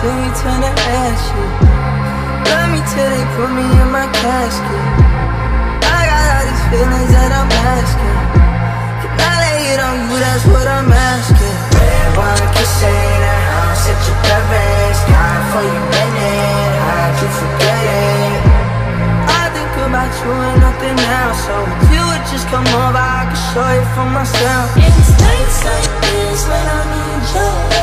till you turn to ashes. Love me till they put me in my casket. I got all these feelings that I'm asking. Can I lay it on you, that's what I'm asking. Red wine kissing the house at your parents. Gone for your minute, how'd you forget it? I think about you and nothing else. So if you would just come over, I could show you for myself. It's nights like this when I need you.